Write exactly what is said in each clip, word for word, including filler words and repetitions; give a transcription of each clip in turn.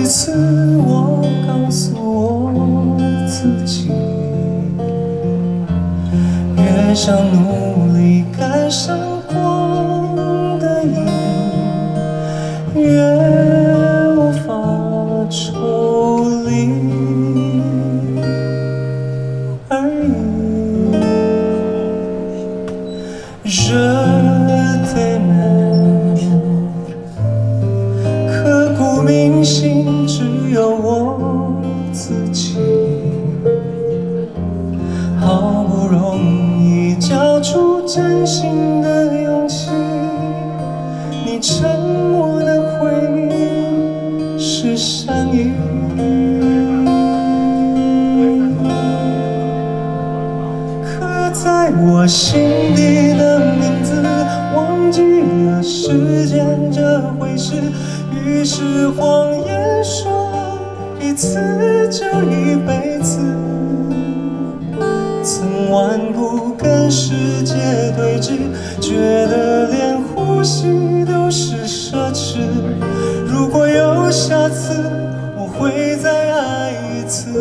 次我告诉我自己，越想努力赶上光的影，越无法抽离而已。Je t'aime，刻骨铭心，只有我自己。好不容易交出真心的勇气，你沉默的回应是善意。刻在我心底的名字，忘记了时间这回事，于是谎言说一次就一辈子。曾顽固跟世界对峙，觉得连呼吸都是奢侈。如果有下次，我会再爱一次。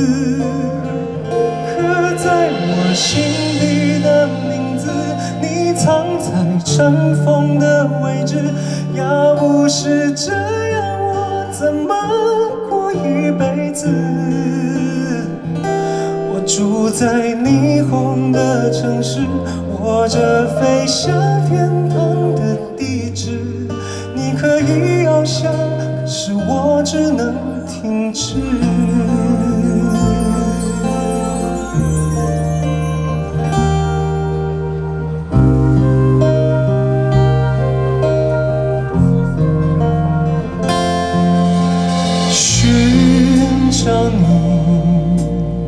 刻在我心底的名字，你藏在尘封的位置。要不是这样，我怎么过一辈子？我住在霓虹的城市，握着飞向天堂的地址。你可以翱翔，可是我只能停止。寻找你，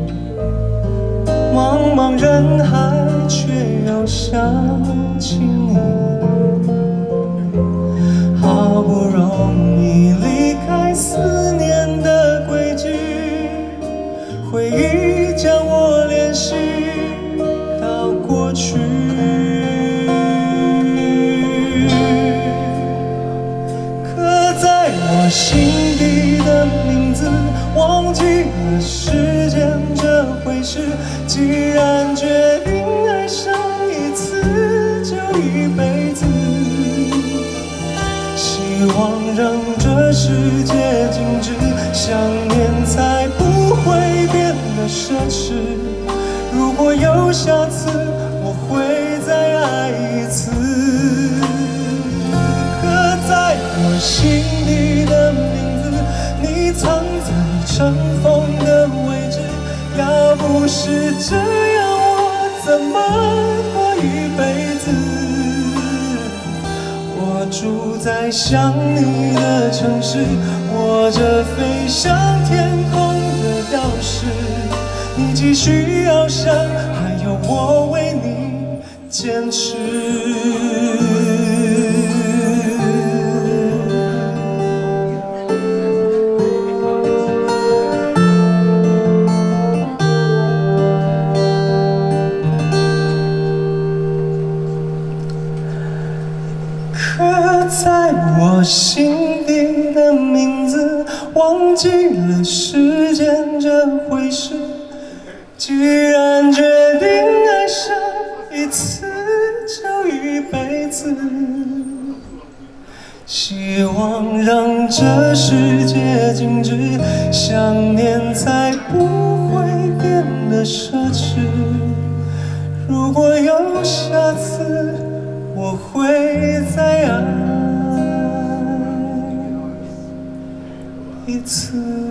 茫茫人海，却又想起你。好不容易离开思念的轨迹，回忆将我联系到过去。刻在我心底的名字，忘记了时间这回事。既然决定爱上一次就一辈子，希望让这世界静止，想念才不会变得奢侈。如果有下次，我会再爱一次。刻在我心底的名字，你藏在尘封的位置。要不是这样，我怎么过一辈子？我住在想你的城市，握着飞向天空的钥匙。你继续翱翔，还有我为你坚持。刻在我心底的名字，忘记了时间这回事。既然决定爱上一次就一辈子，希望让这世界静止，想念才不会变得奢侈。如果有下次，我会再爱一次。